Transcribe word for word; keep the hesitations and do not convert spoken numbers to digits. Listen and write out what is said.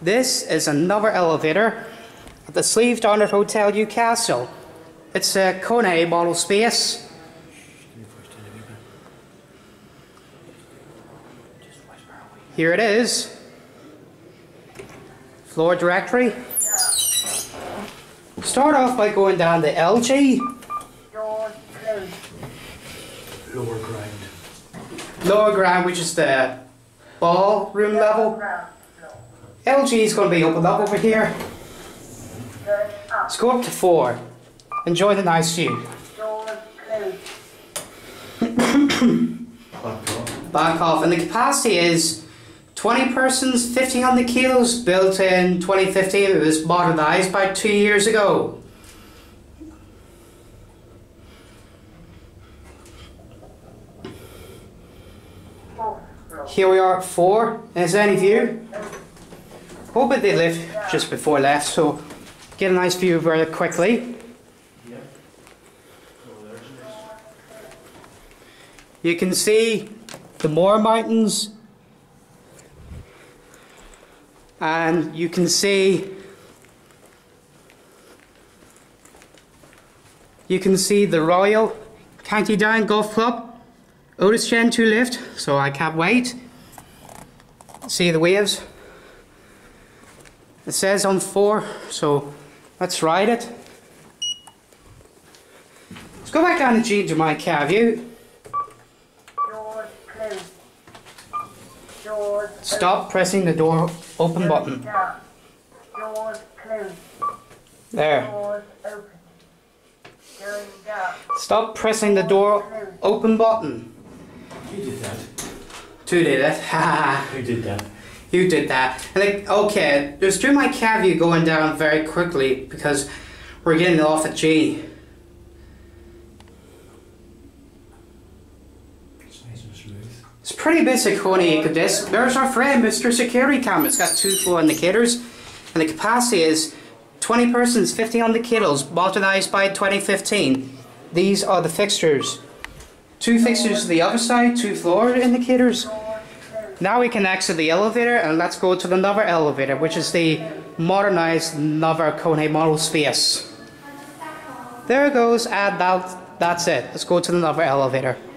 This is another elevator at the Sleeve Donard Hotel, Newcastle. It's a Kone model space. Here it is. Floor directory. Start off by going down to L G. Lower ground. Lower ground, which is the ballroom level. L G is going to be opened up over here. Let's go up to four. Enjoy the nice view. Back off. And the capacity is twenty persons, fifteen hundred kilos, built in twenty fifteen. It was modernised about two years ago. Here we are at four. Is there any view? Hope it did lift just before left, so get a nice view very quickly. You can see the Moor Mountains, and you can see you can see the Royal County Down Golf Club. Otis Gen two lift, so I can't wait. See the waves. It says on four, so let's ride it. Let's go back down to G to my car view. Stop pressing the door open button. There. Stop pressing the door open button. You did that. Two did it. Who did that? You did that. Like, okay, there's through my cab view going down very quickly because we're getting off at G. It's nice and smooth. It's pretty basic Kone this. There's our friend, Mister Security Cam. It's got two floor indicators, and the capacity is twenty persons, fifteen hundred kilos, modernised by twenty fifteen. These are the fixtures. Two fixtures to the other side, two floor indicators. Now we can exit the elevator and let's go to the Nother elevator, which is the modernised Nother Kone model space. There it goes, and that, that's it. Let's go to the Nother elevator.